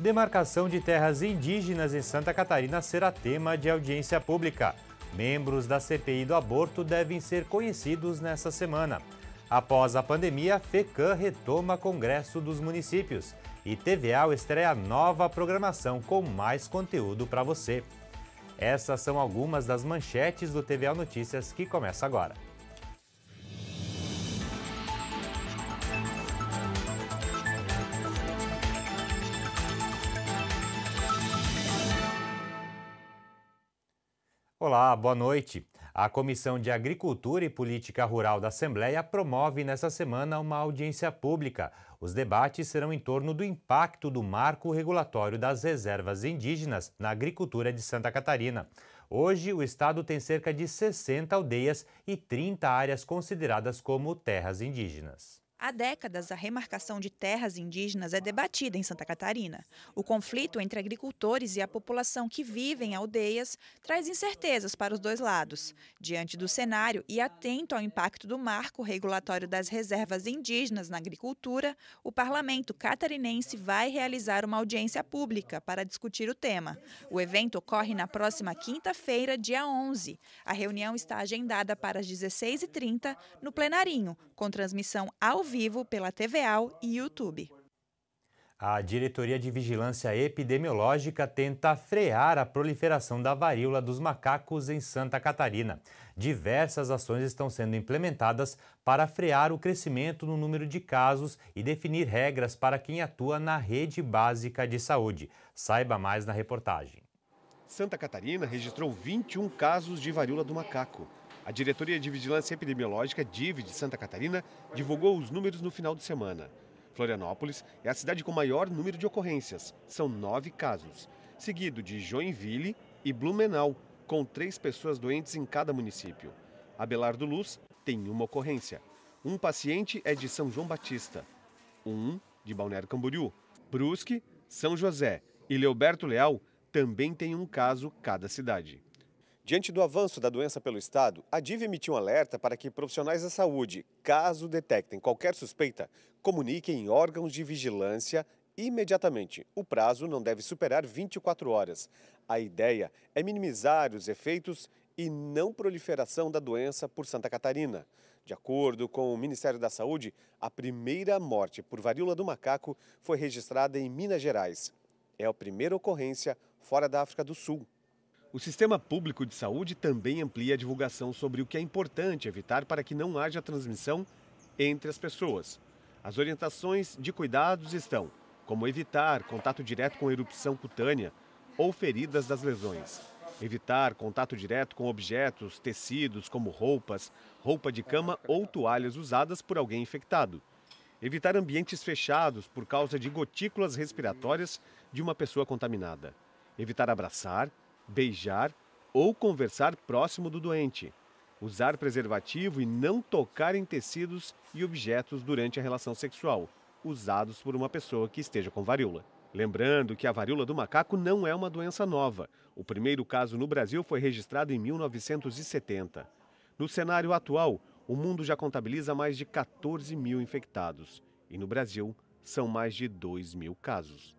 Demarcação de terras indígenas em Santa Catarina será tema de audiência pública. Membros da CPI do aborto devem ser conhecidos nesta semana. Após a pandemia, a FECAM retoma Congresso dos Municípios e TVA estreia nova programação com mais conteúdo para você. Essas são algumas das manchetes do TVA Notícias que começa agora. Olá, boa noite. A Comissão de Agricultura e Política Rural da Assembleia promove nesta semana uma audiência pública. Os debates serão em torno do impacto do marco regulatório das reservas indígenas na agricultura de Santa Catarina. Hoje, o estado tem cerca de 60 aldeias e 30 áreas consideradas como terras indígenas. Há décadas, a remarcação de terras indígenas é debatida em Santa Catarina. O conflito entre agricultores e a população que vive em aldeias traz incertezas para os dois lados. Diante do cenário e atento ao impacto do marco regulatório das reservas indígenas na agricultura, o parlamento catarinense vai realizar uma audiência pública para discutir o tema. O evento ocorre na próxima quinta-feira, dia 11. A reunião está agendada para as 16h30 no Plenarinho, com transmissão ao vivo pela TVA e YouTube. A Diretoria de Vigilância Epidemiológica tenta frear a proliferação da varíola dos macacos em Santa Catarina. Diversas ações estão sendo implementadas para frear o crescimento no número de casos e definir regras para quem atua na rede básica de saúde. Saiba mais na reportagem. Santa Catarina registrou 21 casos de varíola do macaco. A Diretoria de Vigilância Epidemiológica, DIV, de Santa Catarina, divulgou os números no final de semana. Florianópolis é a cidade com maior número de ocorrências, são 9 casos, seguido de Joinville e Blumenau, com 3 pessoas doentes em cada município. Abelardo Luz tem uma ocorrência. Um paciente é de São João Batista, um de Balneário Camboriú. Brusque, São José e Leoberto Leal também tem um caso cada cidade. Diante do avanço da doença pelo estado, a DIV emitiu um alerta para que profissionais da saúde, caso detectem qualquer suspeita, comuniquem em órgãos de vigilância imediatamente. O prazo não deve superar 24 horas. A ideia é minimizar os efeitos e não proliferação da doença por Santa Catarina. De acordo com o Ministério da Saúde, a primeira morte por varíola do macaco foi registrada em Minas Gerais. É a primeira ocorrência fora da África do Sul. O Sistema Público de Saúde também amplia a divulgação sobre o que é importante evitar para que não haja transmissão entre as pessoas. As orientações de cuidados estão, como evitar contato direto com erupção cutânea ou feridas das lesões. Evitar contato direto com objetos, tecidos como roupas, roupa de cama ou toalhas usadas por alguém infectado. Evitar ambientes fechados por causa de gotículas respiratórias de uma pessoa contaminada. Evitar abraçar, beijar ou conversar próximo do doente. Usar preservativo e não tocar em tecidos e objetos durante a relação sexual, usados por uma pessoa que esteja com varíola. Lembrando que a varíola do macaco não é uma doença nova. O primeiro caso no Brasil foi registrado em 1970. No cenário atual, o mundo já contabiliza mais de 14 mil infectados. E no Brasil, são mais de 2 mil casos.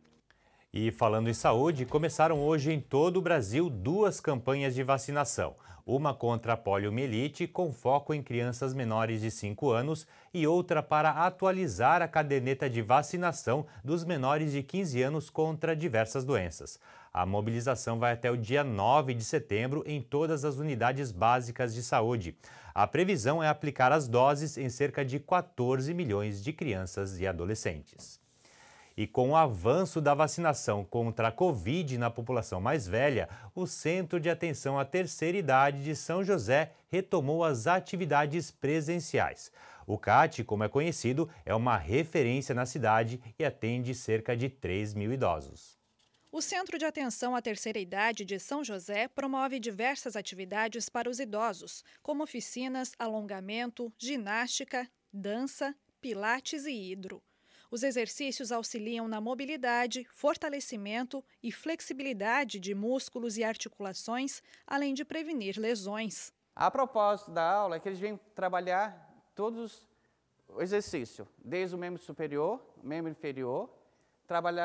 E falando em saúde, começaram hoje em todo o Brasil 2 campanhas de vacinação. Uma contra a poliomielite, com foco em crianças menores de 5 anos, e outra para atualizar a caderneta de vacinação dos menores de 15 anos contra diversas doenças. A mobilização vai até o dia 9 de setembro em todas as unidades básicas de saúde. A previsão é aplicar as doses em cerca de 14 milhões de crianças e adolescentes. E com o avanço da vacinação contra a Covid na população mais velha, o Centro de Atenção à Terceira Idade de São José retomou as atividades presenciais. O CAT, como é conhecido, é uma referência na cidade e atende cerca de 3 mil idosos. O Centro de Atenção à Terceira Idade de São José promove diversas atividades para os idosos, como oficinas, alongamento, ginástica, dança, pilates e hidro. Os exercícios auxiliam na mobilidade, fortalecimento e flexibilidade de músculos e articulações, além de prevenir lesões. A propósito da aula é que eles vêm trabalhar todos os exercícios, desde o membro superior, membro inferior, trabalhar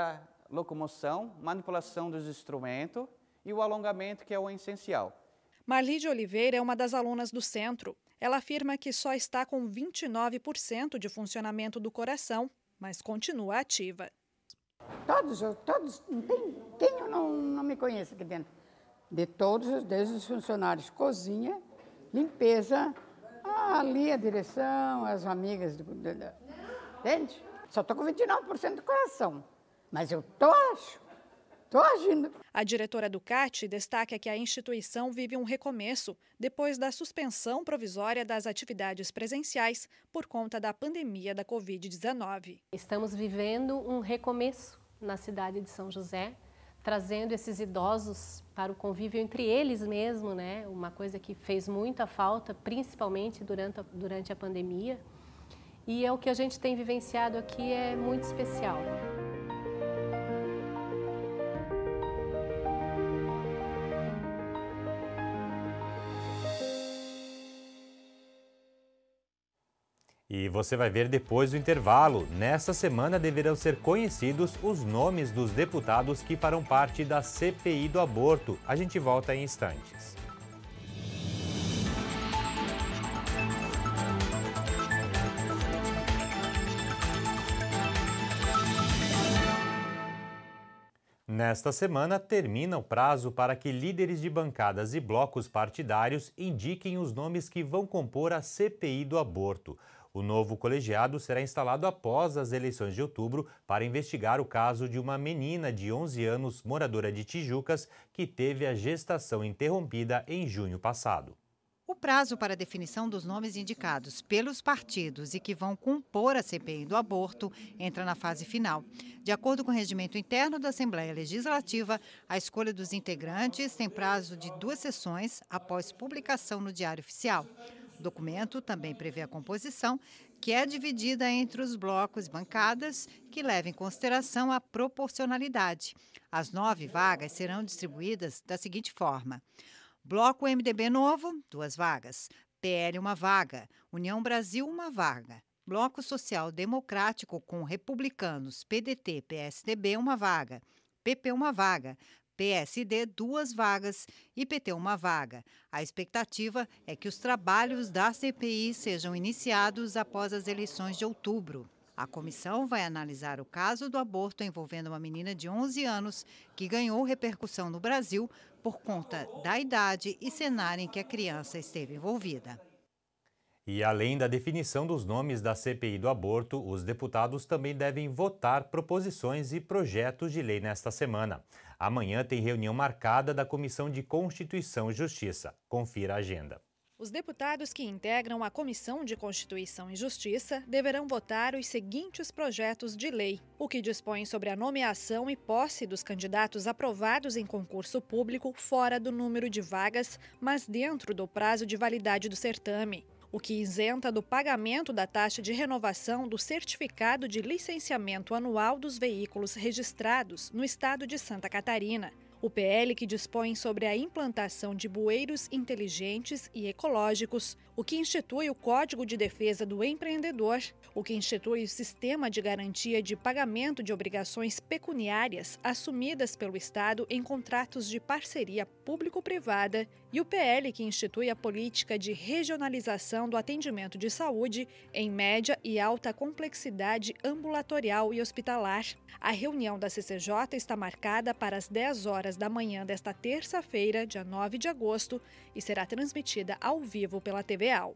locomoção, manipulação dos instrumentos e o alongamento, que é o essencial. Marli de Oliveira é uma das alunas do centro. Ela afirma que só está com 29% de funcionamento do coração, mas continua ativa. Todos, quem eu não me conheço aqui dentro? De todos, desde os funcionários, cozinha, limpeza, ali a direção, as amigas, entende? Só estou com 29% do coração, mas eu estou agindo. A diretora do CAT destaca que a instituição vive um recomeço depois da suspensão provisória das atividades presenciais por conta da pandemia da Covid-19. Estamos vivendo um recomeço na cidade de São José, trazendo esses idosos para o convívio entre eles mesmo, né? Uma coisa que fez muita falta, principalmente durante a pandemia. E é o que a gente tem vivenciado aqui, é muito especial. E você vai ver depois do intervalo. Nesta semana deverão ser conhecidos os nomes dos deputados que farão parte da CPI do aborto. A gente volta em instantes. Nesta semana, termina o prazo para que líderes de bancadas e blocos partidários indiquem os nomes que vão compor a CPI do aborto. O novo colegiado será instalado após as eleições de outubro para investigar o caso de uma menina de 11 anos, moradora de Tijucas, que teve a gestação interrompida em junho passado. O prazo para a definição dos nomes indicados pelos partidos e que vão compor a CPI do aborto entra na fase final. De acordo com o regimento interno da Assembleia Legislativa, a escolha dos integrantes tem prazo de 2 sessões após publicação no Diário Oficial. O documento também prevê a composição, que é dividida entre os blocos e bancadas, que leva em consideração a proporcionalidade. As 9 vagas serão distribuídas da seguinte forma: Bloco MDB Novo, 2 vagas. PL, 1 vaga. União Brasil, 1 vaga. Bloco Social Democrático com Republicanos, PDT, PSDB, 1 vaga. PP, 1 vaga. PSD, 2 vagas e PT, 1 vaga. A expectativa é que os trabalhos da CPI sejam iniciados após as eleições de outubro. A comissão vai analisar o caso do aborto envolvendo uma menina de 11 anos que ganhou repercussão no Brasil por conta da idade e cenário em que a criança esteve envolvida. E além da definição dos nomes da CPI do aborto, os deputados também devem votar proposições e projetos de lei nesta semana. Amanhã tem reunião marcada da Comissão de Constituição e Justiça. Confira a agenda. Os deputados que integram a Comissão de Constituição e Justiça deverão votar os seguintes projetos de lei: o que dispõe sobre a nomeação e posse dos candidatos aprovados em concurso público fora do número de vagas, mas dentro do prazo de validade do certame; o que isenta do pagamento da taxa de renovação do certificado de licenciamento anual dos veículos registrados no estado de Santa Catarina; o PL que dispõe sobre a implantação de bueiros inteligentes e ecológicos; o que institui o Código de Defesa do Empreendedor; o que institui o Sistema de Garantia de Pagamento de Obrigações Pecuniárias assumidas pelo Estado em contratos de parceria público-privada; e o PL que institui a política de regionalização do atendimento de saúde em média e alta complexidade ambulatorial e hospitalar. A reunião da CCJ está marcada para as 10 horas da manhã desta terça-feira, dia 9 de agosto, e será transmitida ao vivo pela TV AL.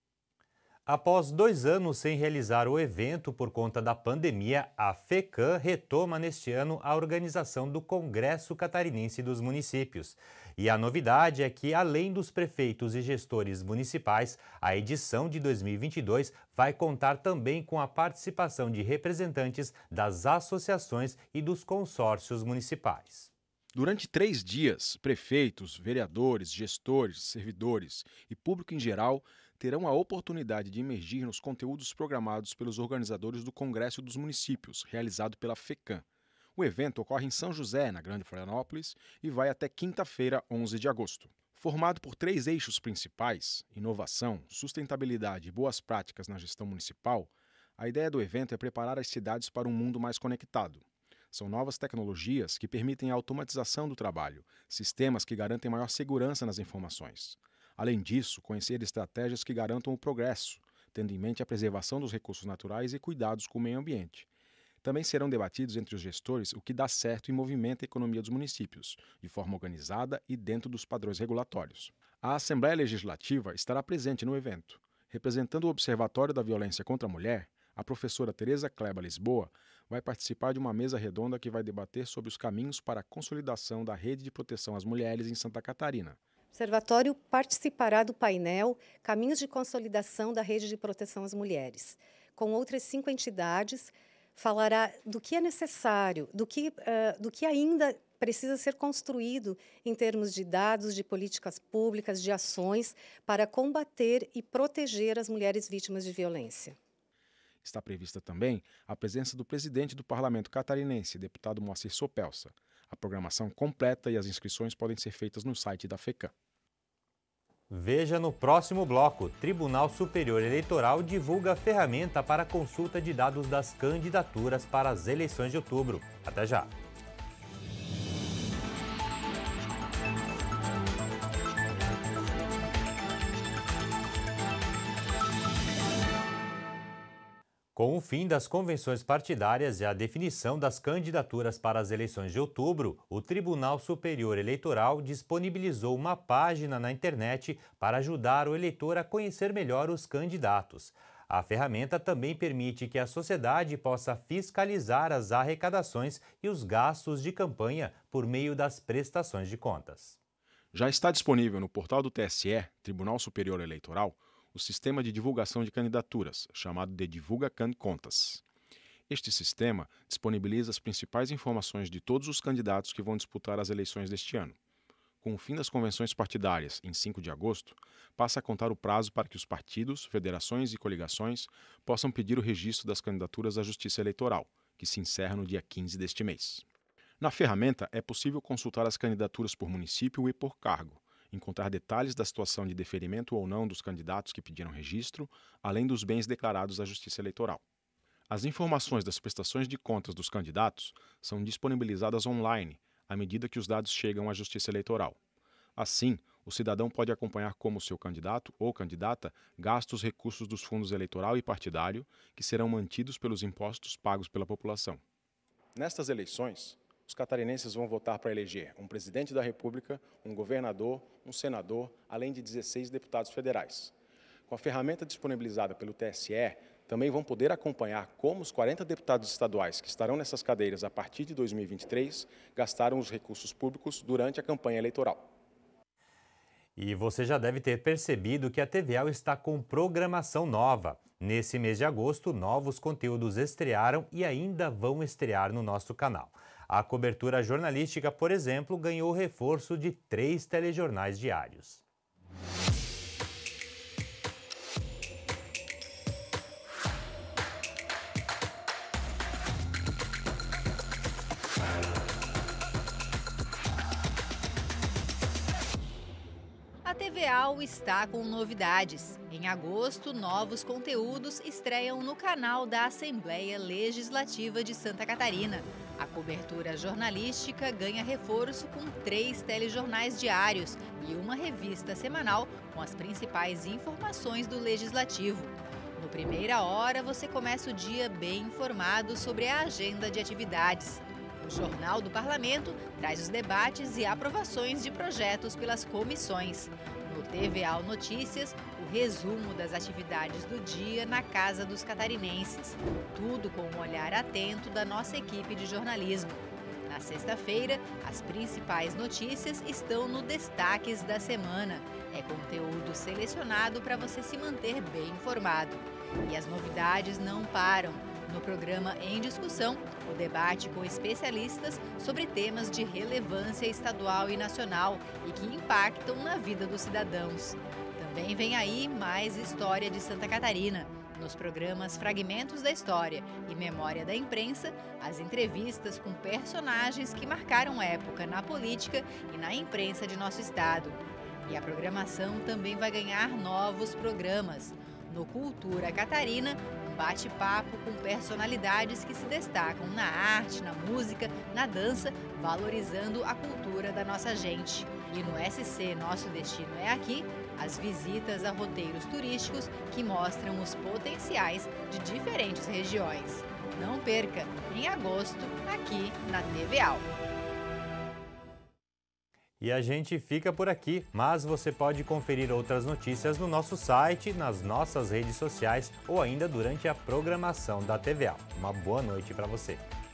Após 2 anos sem realizar o evento por conta da pandemia, a FECAM retoma neste ano a organização do Congresso Catarinense dos Municípios. E a novidade é que, além dos prefeitos e gestores municipais, a edição de 2022 vai contar também com a participação de representantes das associações e dos consórcios municipais. Durante 3 dias, prefeitos, vereadores, gestores, servidores e público em geral terão a oportunidade de imergir nos conteúdos programados pelos organizadores do Congresso dos Municípios, realizado pela FECAM. O evento ocorre em São José, na Grande Florianópolis, e vai até quinta-feira, 11 de agosto. Formado por 3 eixos principais, inovação, sustentabilidade e boas práticas na gestão municipal, a ideia do evento é preparar as cidades para um mundo mais conectado. São novas tecnologias que permitem a automatização do trabalho, sistemas que garantem maior segurança nas informações. Além disso, conhecer estratégias que garantam o progresso, tendo em mente a preservação dos recursos naturais e cuidados com o meio ambiente. Também serão debatidos entre os gestores o que dá certo e movimenta a economia dos municípios, de forma organizada e dentro dos padrões regulatórios. A Assembleia Legislativa estará presente no evento. Representando o Observatório da Violência contra a Mulher, a professora Tereza Kleber Lisboa vai participar de uma mesa redonda que vai debater sobre os caminhos para a consolidação da rede de proteção às mulheres em Santa Catarina. O Observatório participará do painel Caminhos de Consolidação da Rede de Proteção às Mulheres. Com outras 5 entidades, falará do que é necessário, do que ainda precisa ser construído em termos de dados, de políticas públicas, de ações para combater e proteger as mulheres vítimas de violência. Está prevista também a presença do presidente do Parlamento catarinense, deputado Moacir Sopelsa. A programação completa e as inscrições podem ser feitas no site da FECAM. Veja no próximo bloco. Tribunal Superior Eleitoral divulga ferramenta para consulta de dados das candidaturas para as eleições de outubro. Até já! Com o fim das convenções partidárias e a definição das candidaturas para as eleições de outubro, o Tribunal Superior Eleitoral disponibilizou uma página na internet para ajudar o eleitor a conhecer melhor os candidatos. A ferramenta também permite que a sociedade possa fiscalizar as arrecadações e os gastos de campanha por meio das prestações de contas. Já está disponível no portal do TSE, Tribunal Superior Eleitoral, o sistema de divulgação de candidaturas, chamado de Divulga Can Contas. Este sistema disponibiliza as principais informações de todos os candidatos que vão disputar as eleições deste ano. Com o fim das convenções partidárias, em 5 de agosto, passa a contar o prazo para que os partidos, federações e coligações possam pedir o registro das candidaturas à Justiça Eleitoral, que se encerra no dia 15 deste mês. Na ferramenta, é possível consultar as candidaturas por município e por cargo, encontrar detalhes da situação de deferimento ou não dos candidatos que pediram registro, além dos bens declarados à Justiça Eleitoral. As informações das prestações de contas dos candidatos são disponibilizadas online, à medida que os dados chegam à Justiça Eleitoral. Assim, o cidadão pode acompanhar como seu candidato ou candidata gasta os recursos dos fundos eleitoral e partidário, que serão mantidos pelos impostos pagos pela população. Nestas eleições, os catarinenses vão votar para eleger um presidente da República, um governador, um senador, além de 16 deputados federais. Com a ferramenta disponibilizada pelo TSE, também vão poder acompanhar como os 40 deputados estaduais que estarão nessas cadeiras a partir de 2023 gastaram os recursos públicos durante a campanha eleitoral. E você já deve ter percebido que a TVAL está com programação nova. Nesse mês de agosto, novos conteúdos estrearam e ainda vão estrear no nosso canal. A cobertura jornalística, por exemplo, ganhou reforço de 3 telejornais diários. A TVAL está com novidades. Em agosto, novos conteúdos estreiam no canal da Assembleia Legislativa de Santa Catarina. A cobertura jornalística ganha reforço com 3 telejornais diários e uma revista semanal com as principais informações do Legislativo. No Primeira Hora, você começa o dia bem informado sobre a agenda de atividades. O Jornal do Parlamento traz os debates e aprovações de projetos pelas comissões. No TVAL Notícias, o resumo das atividades do dia na Casa dos Catarinenses. Tudo com um olhar atento da nossa equipe de jornalismo. Na sexta-feira, as principais notícias estão no Destaques da Semana. É conteúdo selecionado para você se manter bem informado. E as novidades não param. No programa Em Discussão, o debate com especialistas sobre temas de relevância estadual e nacional e que impactam na vida dos cidadãos. Também vem aí mais História de Santa Catarina. Nos programas Fragmentos da História e Memória da Imprensa, as entrevistas com personagens que marcaram época na política e na imprensa de nosso estado. E a programação também vai ganhar novos programas. No Cultura Catarina, um bate-papo com personalidades que se destacam na arte, na música, na dança, valorizando a cultura da nossa gente. E no SC Nosso Destino é Aqui, as visitas a roteiros turísticos que mostram os potenciais de diferentes regiões. Não perca, em agosto, aqui na TVAL. E a gente fica por aqui, mas você pode conferir outras notícias no nosso site, nas nossas redes sociais ou ainda durante a programação da TVAL. Uma boa noite para você.